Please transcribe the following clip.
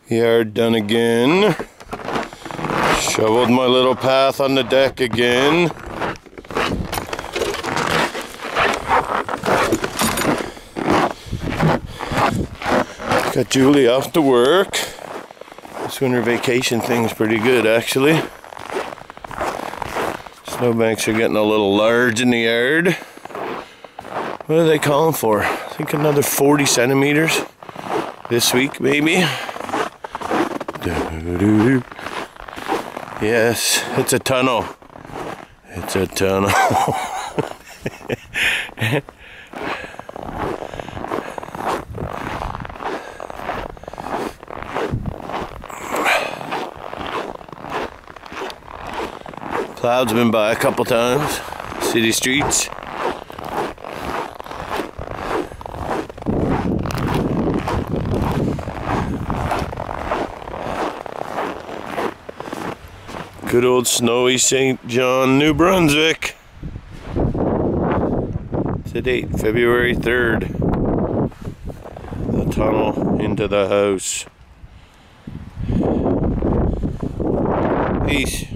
Yard done again. Shoveled my little path on the deck again. Got Julie off to work. This winter vacation thing's pretty good, actually. Snowbanks are getting a little large in the yard. What are they calling for? I think another 40 centimeters this week, maybe. Yes, it's a tunnel. It's a tunnel. Cloud's been by a couple times. City streets. Good old snowy St. John, New Brunswick. To date, February 3rd. The tunnel into the house. Peace.